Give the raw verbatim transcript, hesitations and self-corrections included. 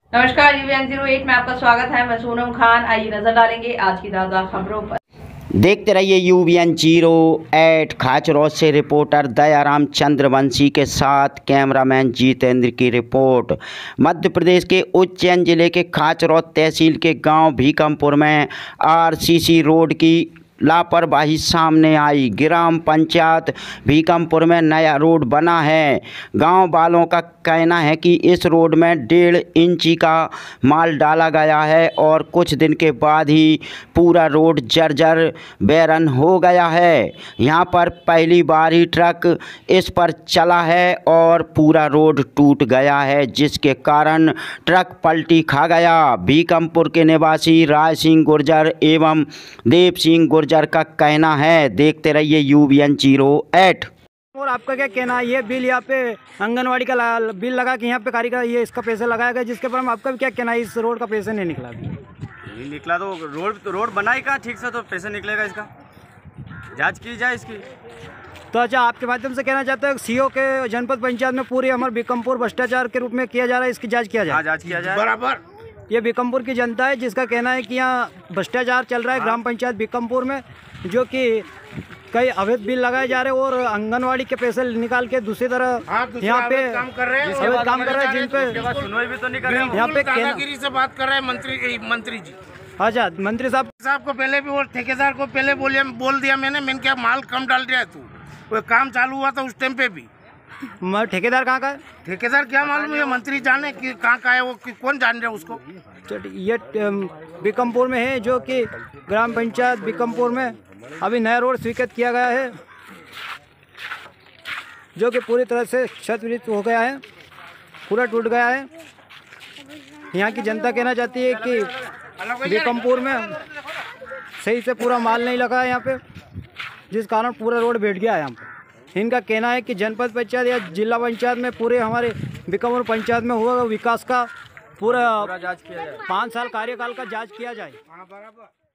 नमस्कार, UVN zero eight में आपका स्वागत है। मैं सोनम खान। आइए नजर डालेंगे आज की ताज़ा खबरों पर। देखते रहिए यूवीएन जीरो एट। खाचरौद से रिपोर्टर दयाराम चंद्रवंशी के साथ कैमरामैन जितेंद्र की रिपोर्ट। मध्य प्रदेश के उज्जैन जिले के खाचरौद तहसील के गांव भीकमपुर में आरसीसी रोड की लापरवाही सामने आई। ग्राम पंचायत भीकमपुर में नया रोड बना है। गांव वालों का कहना है कि इस रोड में डेढ़ इंची का माल डाला गया है और कुछ दिन के बाद ही पूरा रोड जर्जर बैरन हो गया है। यहां पर पहली बार ही ट्रक इस पर चला है और पूरा रोड टूट गया है, जिसके कारण ट्रक पलटी खा गया। भीकमपुर के निवासी राय सिंह गुर्जर एवं देव सिंह गुर्जर का कहना है। देखते रहिए यूवीएन जीरो एट। और आपका क्या कहना है? ये बिल यहाँ पे आंगनवाड़ी का बिल लगा कि यहाँ पे कारीगर ये इसका पैसा लगाया गया, जिसके पर आपका भी क्या कहना है? इस रोड का पैसा नहीं निकला नहीं निकला तो रोड तो रोड बनाई का ठीक से, तो पैसा निकलेगा इसका। जांच की जाए इसकी। तो अच्छा, आपके माध्यम से कहना चाहते हैं सीओ के जनपद पंचायत में पूरी हमारे भीकमपुर भ्रष्टाचार के रूप में किया जा रहा है, इसकी जाँच किया जाए। जाँच किया जाए बराबर। ये भीकमपुर की जनता है जिसका कहना है कि यहाँ भ्रष्टाचार चल रहा है ग्राम पंचायत भीकमपुर में, जो कि कई अवैध बिल लगाए जा रहे हैं और आंगनवाड़ी के पैसे निकाल के दूसरी तरह यहाँ पे काम कर रहे हैं, अवैध काम कर रहे हैं, जिन पे सुनवाई भी तो नहीं कर रहे हैं। यहाँ पे दादागिरी से बात कर रहे हैं मंत्री मंत्री जी। अच्छा, मंत्री साहब साहब को पहले भी और ठेकेदार को पहले बोलिए बोल दिया मैंने मैंने क्या माल कम डाल दिया है तू। वो काम चालू हुआ था उस टाइम पे भी। ठेकेदार कहाँ का है? ठेकेदार क्या मालूम है, मंत्री जाने कि कहाँ का है वो, कि कौन जान रहा है उसको। ये भीकमपुर में है, जो कि ग्राम पंचायत भीकमपुर में अभी नया रोड स्वीकृत किया गया है, जो कि पूरी तरह से क्षतिग्रस्त हो गया है, पूरा टूट गया है। यहाँ की जनता कहना चाहती है कि भीकमपुर में सही से पूरा माल नहीं लगा है यहाँ पे, जिस कारण पूरा रोड बैठ गया है यहाँ पे। इनका कहना है कि जनपद पंचायत या जिला पंचायत में पूरे हमारे भीकमपुर पंचायत में हुआ विकास का पूरा पाँच साल कार्यकाल का जांच किया जाए।